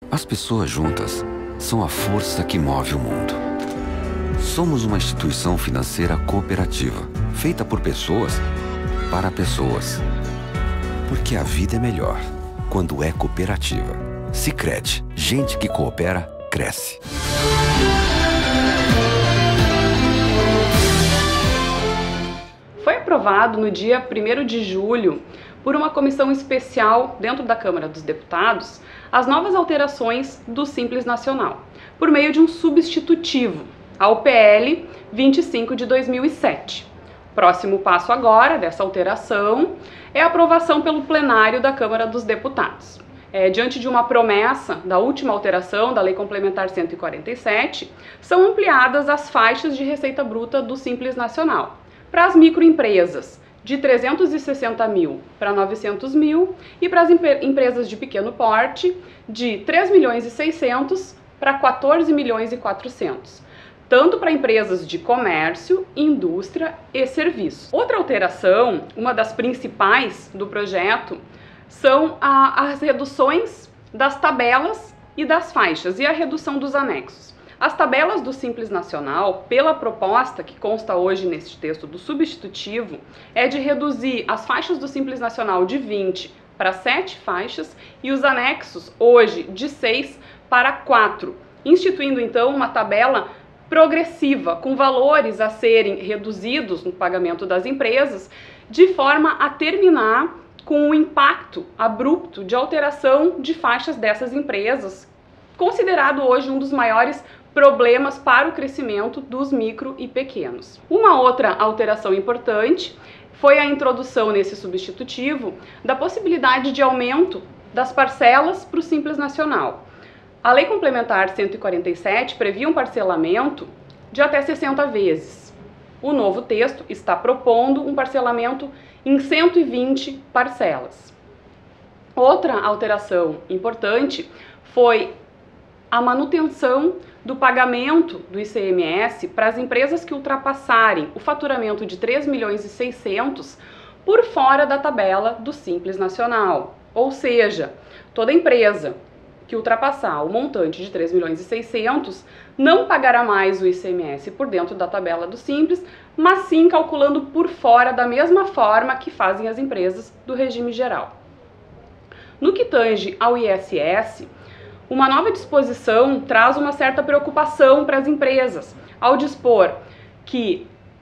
As pessoas juntas são a força que move o mundo. Somos uma instituição financeira cooperativa, feita por pessoas para pessoas. Porque a vida é melhor quando é cooperativa. Sicredi, gente que coopera, cresce. Foi aprovado no dia 1º de julho, por uma comissão especial dentro da Câmara dos Deputados, as novas alterações do Simples Nacional, por meio de um substitutivo ao PL 25 de 2007. Próximo passo agora dessa alteração é a aprovação pelo plenário da Câmara dos Deputados. Diante de uma promessa da última alteração da Lei Complementar 147, são ampliadas as faixas de receita bruta do Simples Nacional para as microempresas, de 360 mil para 900 mil, e para as empresas de pequeno porte, de 3 milhões e 600 para 14 milhões e 400. Tanto para empresas de comércio, indústria e serviços. Outra alteração, uma das principais do projeto, são as reduções das tabelas e das faixas e a redução dos anexos. As tabelas do Simples Nacional, pela proposta que consta hoje neste texto do substitutivo, é de reduzir as faixas do Simples Nacional de 20 para 7 faixas e os anexos, hoje, de 6 para 4, instituindo então uma tabela progressiva, com valores a serem reduzidos no pagamento das empresas, de forma a terminar com o impacto abrupto de alteração de faixas dessas empresas, considerado hoje um dos maiores problemas para o crescimento dos micro e pequenos. Uma outra alteração importante foi a introdução nesse substitutivo da possibilidade de aumento das parcelas para o Simples Nacional. A Lei Complementar 147 previa um parcelamento de até 60 vezes. O novo texto está propondo um parcelamento em 120 parcelas. Outra alteração importante foi a manutenção do pagamento do ICMS para as empresas que ultrapassarem o faturamento de 3 milhões e 600 por fora da tabela do Simples Nacional. Ou seja, toda empresa que ultrapassar o montante de 3 milhões e 600 não pagará mais o ICMS por dentro da tabela do Simples, mas sim calculando por fora da mesma forma que fazem as empresas do regime geral. No que tange ao ISS, uma nova disposição traz uma certa preocupação para as empresas, ao dispor que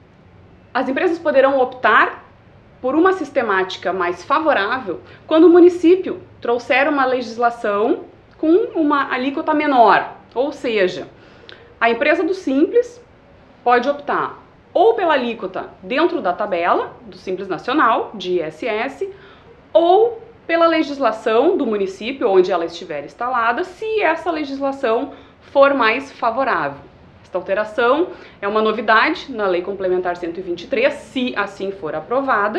as empresas poderão optar por uma sistemática mais favorável quando o município trouxer uma legislação com uma alíquota menor, ou seja, a empresa do Simples pode optar ou pela alíquota dentro da tabela do Simples Nacional, de ISS, ou pela legislação do município onde ela estiver instalada, se essa legislação for mais favorável. Esta alteração é uma novidade na Lei Complementar 123, se assim for aprovada,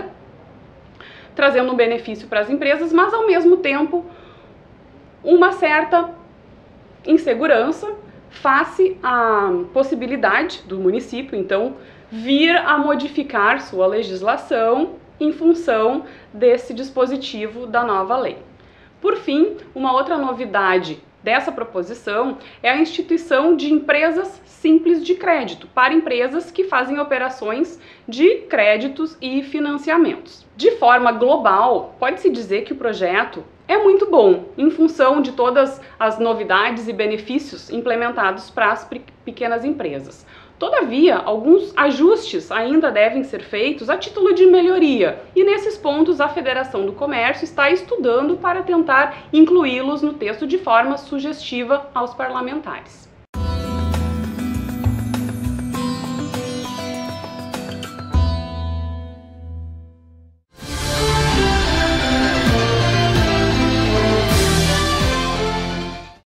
trazendo um benefício para as empresas, mas ao mesmo tempo uma certa insegurança face à possibilidade do município, então, vir a modificar sua legislação em função desse dispositivo da nova lei. Por fim, uma outra novidade dessa proposição é a instituição de empresas simples de crédito para empresas que fazem operações de créditos e financiamentos. De forma global, pode-se dizer que o projeto é muito bom, em função de todas as novidades e benefícios implementados para as pequenas empresas. Todavia, alguns ajustes ainda devem ser feitos a título de melhoria, e nesses pontos a Federação do Comércio está estudando para tentar incluí-los no texto de forma sugestiva aos parlamentares.